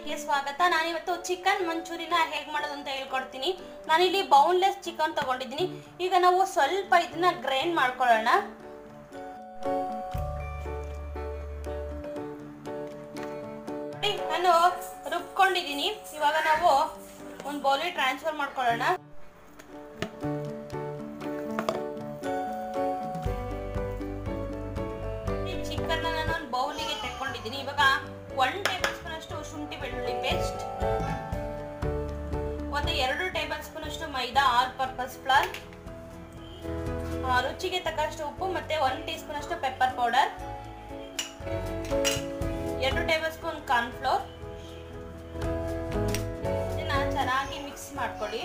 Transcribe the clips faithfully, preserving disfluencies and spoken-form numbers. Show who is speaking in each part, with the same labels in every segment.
Speaker 1: ಚಾನಲ್ಗೆ ಸ್ವಾಗತ. ನಾನಿವತ್ತು ಚಿಕನ್ ಮಂಚೂರಿನ ಹೇಗೆ ಮಾಡೋದು ಅಂತ ಹೇಳ್ಕೊಡ್ತೀನಿ. ನಾನಿಲ್ಲಿ ಬೌನ್ಲೆಸ್ ಚಿಕನ್ ತಗೊಂಡಿದ್ದೀನಿ. ಈಗ ನಾವು ಸ್ವಲ್ಪ ಇದನ್ನ ಗ್ರೈಂಡ್ ಮಾಡ್ಕೊಳ್ಳೋಣ. ನಾನು ರುಬ್ಕೊಂಡಿದ್ದೀನಿ. ಇವಾಗ ನಾವು ಒಂದು ಬೌಲಿಗೆ ಟ್ರಾನ್ಸ್ಫರ್ ಮಾಡ್ಕೊಳ್ಳೋಣ. ಚಿಕನ್ ನಾನು ಒಂದು ಬೌಲಿಗೆ ತೆಕ್ಕೊಂಡಿದ್ದೀನಿ. ಇವಾಗ ಒನ್ ಟೇಬಲ್ ಸ್ಪೂನ್ ಅಷ್ಟು ಶುಂಠಿ ಬೆಳ್ಳುಳ್ಳಿ ಪೇಸ್ಟ್, ಒಂದು ಎರಡು ಟೇಬಲ್ ಸ್ಪೂನ್ ಅಷ್ಟು ಮೈದಾ ಆಲ್ ಪರ್ಪಸ್ ಫ್ಲೋರ್, ರುಚಿಗೆ ತಕ್ಕಷ್ಟು ಉಪ್ಪು ಮತ್ತೆ ಒನ್ ಟೀ ಸ್ಪೂನ್ ಅಷ್ಟು ಪೆಪ್ಪರ್ ಪೌಡರ್, ಎರಡು ಟೇಬಲ್ ಸ್ಪೂನ್ ಕಾರ್ನ್ ಫ್ಲೋರ್. ಇದನ್ನ ಚೆನ್ನಾಗಿ ಮಿಕ್ಸ್ ಮಾಡ್ಕೊಳ್ಳಿ.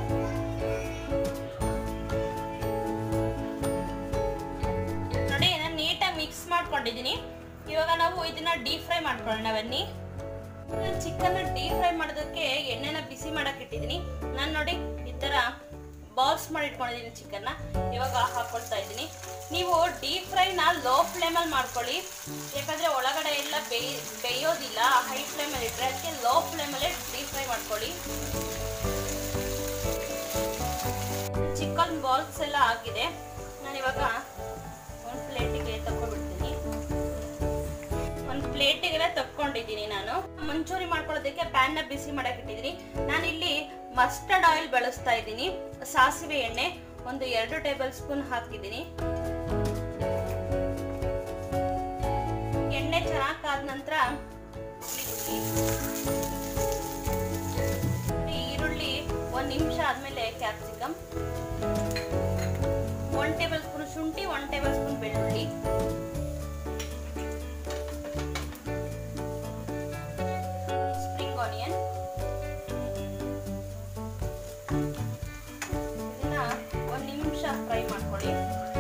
Speaker 1: ನೋಡಿ, ನಾನು ನೀಟಾಗಿ ಮಿಕ್ಸ್ ಮಾಡ್ಕೊಂಡಿದ್ದೀನಿ. ಇವಾಗ ನಾವು ಇದನ್ನ ಡೀಪ್ ಫ್ರೈ ಮಾಡ್ಕೊಳ್ಳೋಣ ಬನ್ನಿ. ಚಿಕನ್ ಡೀಪ್ ಫ್ರೈ ಮಾಡೋದಕ್ಕೆ ಎಣ್ಣೆನ ಬಿಸಿ ಮಾಡಕ್ಕೆ ಇಟ್ಟಿದ್ದೀನಿ. ನಾನು ನೋಡಿ ಈ ತರ ಬಾಲ್ಸ್ ಮಾಡಿ ಇಟ್ಕೊಂಡಿದ್ದೀನಿ ಚಿಕನ್ನ. ಇವಾಗ ಹಾಕೊಳ್ತಾ ಇದ್ದೀನಿ. ನೀವು ಡೀಪ್ ಫ್ರೈನ ಲೋ ಫ್ಲೇಮಲ್ಲಿ ಮಾಡ್ಕೊಳ್ಳಿ, ಯಾಕಂದ್ರೆ ಒಳಗಡೆ ಎಲ್ಲ ಬೇಯ್ ಬೇಯೋದಿಲ್ಲ. ಹೈ ಫ್ಲೇಮಲ್ಲಿ ಇಟ್ಟರೆ ಅದಕ್ಕೆ ಲೋ ಫ್ಲೇಮಲ್ಲೇ ಡೀಪ್ ಫ್ರೈ ಮಾಡ್ಕೊಳ್ಳಿ. ಚಿಕನ್ ಬಾಲ್ಸ್ ಎಲ್ಲ ಆಗಿದೆ. ನಾನಿವಾಗ ಒಂದು ಪ್ಲೇಟಿಗೆ ತಗೊಂಡ್ಬಿಡ್ತೀನಿ. ಒಂದು ಪ್ಲೇಟಿಗೆಲ್ಲ ತಕ್ಕೊಂಡಿದ್ದೀನಿ. ನಾನು ಮಂಚೂರಿ ಮಾಡ್ಕೊಳ್ಳೋದಕ್ಕೆ ಪ್ಯಾನ್ ನ ಬಿಸಿ ಮಾಡಕ್ಕೆ ಇಟ್ಟಿದ್ದೀನಿ. ನಾನಿಲ್ಲಿ ಮಸ್ಟರ್ಡ್ ಆಯಿಲ್ ಬಳಸ್ತಾ ಇದ್ದೀನಿ. ಸಾಸಿವೆ ಎಣ್ಣೆ ಒಂದು ಎರಡು ಟೇಬಲ್ ಸ್ಪೂನ್ ಹಾಕಿದ್ದೀನಿ. ಎಣ್ಣೆ ಚೆನ್ನಾಗಿ ಕಾದ ನಂತರ ಈರುಳ್ಳಿ ಒಂದ್ ನಿಮಿಷ ಆದ್ಮೇಲೆ ಕ್ಯಾಪ್ಸಿಕಮ್, ಒನ್ ಟೇಬಲ್ ಸ್ಪೂನ್ ಶುಂಠಿ, ಒನ್ ಟೇಬಲ್ ಸ್ಪೂನ್ ಬೆಳ್ಳುಳ್ಳಿ, ಸ್ಪ್ರಿಂಗ್ ಆನಿಯನ್. ಇದನ್ನ ಒಂದ್ ನಿಮಿಷ ಫ್ರೈ ಮಾಡ್ಕೊಳ್ಳಿ.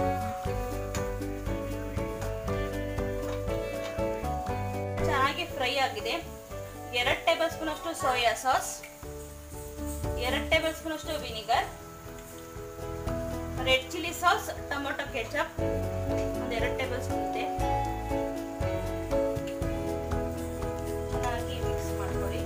Speaker 1: ಚೆನ್ನಾಗಿ ಫ್ರೈ ಆಗಿದೆ. ಎರಡು ಟೇಬಲ್ ಸ್ಪೂನ್ ಅಷ್ಟು ಸೋಯಾ ಸಾಸ್, ಎರಡು ಟೇಬಲ್ ಸ್ಪೂನ್ ಅಷ್ಟು vinegar, red chilli sauce, tomato ketchup ಒಂದು ಎರಡು ಟೇಬಲ್ ಸ್ಪೂನ್ ಇದೆ. ಚೆನ್ನಾಗಿ ಮಿಕ್ಸ್ ಮಾಡ್ಕೊಳ್ಳಿ.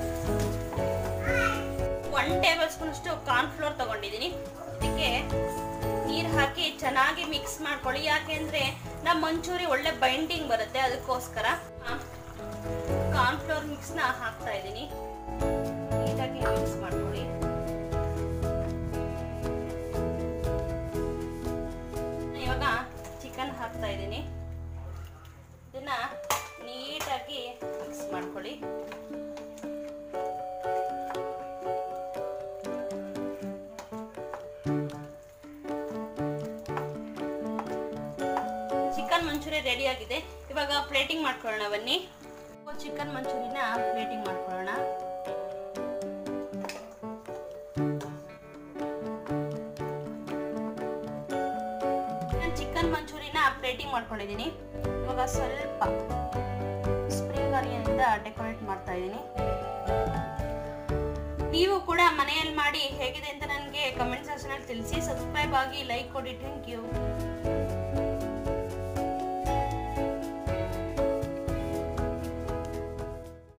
Speaker 1: ಒನ್ ಟೇಬಲ್ ಸ್ಪೂನ್ ಅಷ್ಟು ಕಾರ್ನ್ ಫ್ಲೋರ್ ತಗೊಂಡಿದ್ದೀನಿ. ಇದಕ್ಕೆ ನೀರು ಹಾಕಿ ಚೆನ್ನಾಗಿ ಮಿಕ್ಸ್ ಮಾಡ್ಕೊಳ್ಳಿ. ಯಾಕೆಂದ್ರೆ ನಮ್ಮ ಮಂಚೂರಿ ಒಳ್ಳೆ ಬೈಂಡಿಂಗ್ ಬರುತ್ತೆ, ಅದಕ್ಕೋಸ್ಕರ ಕಾರ್ನ್ ಫ್ಲೋರ್ ಮಿಕ್ಸ್ ನ ಹಾಕ್ತಾ ಇದ್ದೀನಿ. ನೀಟಾಗಿ ಮಿಕ್ಸ್ ಮಾಡ್ಕೊಳ್ಳಿ. ಇವಾಗ ಚಿಕನ್ ಹಾಕ್ತಾ ಇದ್ದೀನಿ. ಇದನ್ನ ನೀಟಾಗಿ ಮಿಕ್ಸ್ ಮಾಡ್ಕೊಳ್ಳಿ. ಚಿಕನ್ ಮಂಚೂರಿ ರೆಡಿ ಆಗಿದೆ. ಇವಾಗ ಪ್ಲೇಟಿಂಗ್ ಮಾಡ್ಕೊಳ್ಳೋಣ ಬನ್ನಿ. ಚಿಕನ್ ಮಂಚೂರಿನ ಪ್ಲೇಟಿಂಗ್ ಮಾಡ್ಕೊಳ್ಳೋಣ. ಚಿಕನ್ ಮಂಚೂರಿನ ಪ್ಲೇಟಿಂಗ್ ಮಾಡ್ಕೊಂಡಿದ್ದೀನಿ. ಇವಾಗ ಸ್ವಲ್ಪ ಸ್ಪ್ರಿಂಗ್ ಆನಿಯನ್ ಇಂದ ಡೆಕೋರೇಟ್ ಮಾಡ್ತಾ ಇದ್ದೀನಿ. ನೀವು ಕೂಡ ಮನೆಯಲ್ಲಿ ಮಾಡಿ ಹೇಗಿದೆ ಅಂತ ನನಗೆ ಕಮೆಂಟ್ ಸೆಕ್ಷನ್ ಅಲ್ಲಿ ತಿಳಿಸಿ. ಸಬ್ಸ್ಕ್ರೈಬ್ ಆಗಿ, ಲೈಕ್ ಕೊಡಿ. Thank you.